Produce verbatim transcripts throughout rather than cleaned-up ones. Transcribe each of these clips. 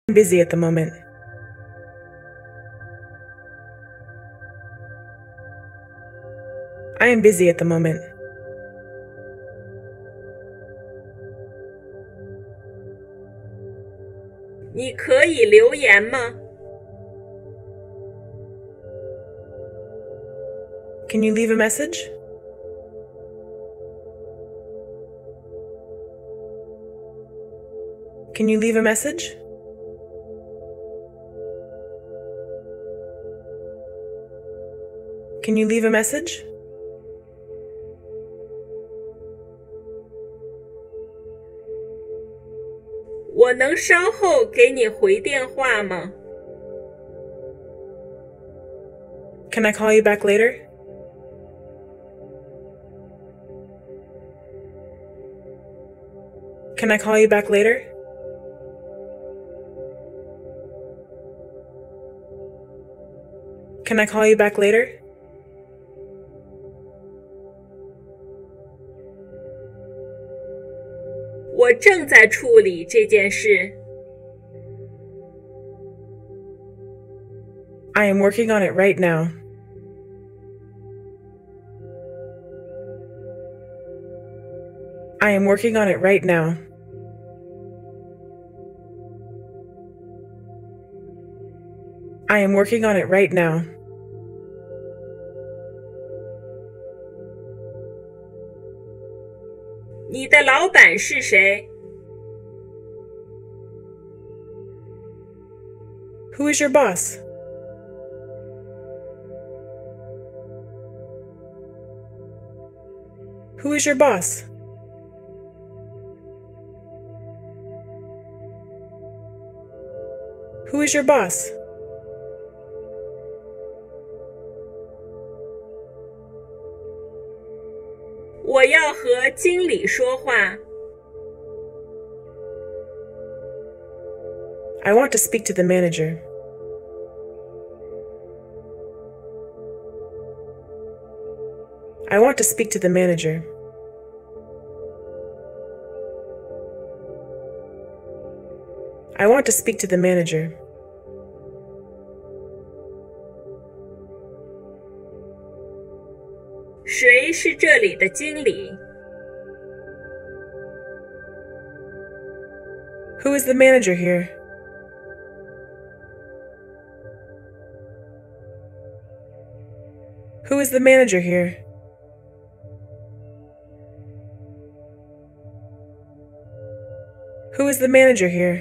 busy at the moment. I am busy at the moment. 你可以留言吗？ Can you leave a message? Can you leave a message? Can you leave a message? 我能稍后给你回电话吗？ Can I call you back later? Can I call you back later? Can I call you back later? 我正在处理这件事。 I am working on it right now. I am working on it right now. I am working on it right now. 你的老板是谁？ Who is your boss? Who is your boss? Who is your boss? 我要和经理说话。 I want to speak to the manager. I want to speak to the manager. I want to speak to the manager. 谁是这里的经理？ Who is the manager here? Who is the manager here? Who is the manager here?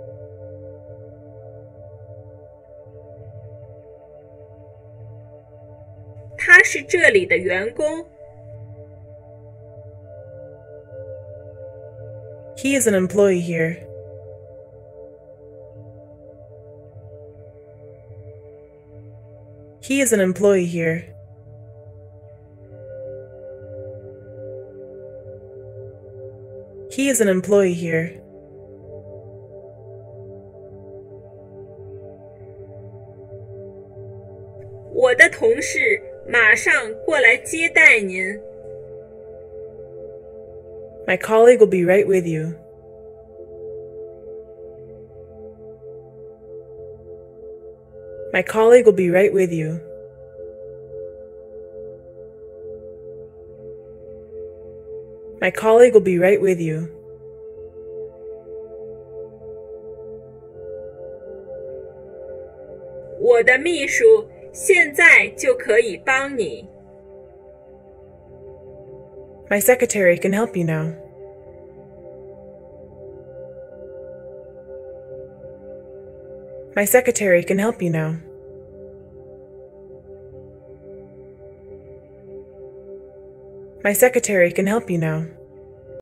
他是这里的员工。 He is an employee here. He is an employee here. He is an employee here. 我的同事马上过来接待您。 My colleague will be right with you. My colleague will be right with you. My colleague will be right with you. 我的秘书现在就可以帮你。 My secretary can help you now. My secretary can help you now. My secretary can help you now.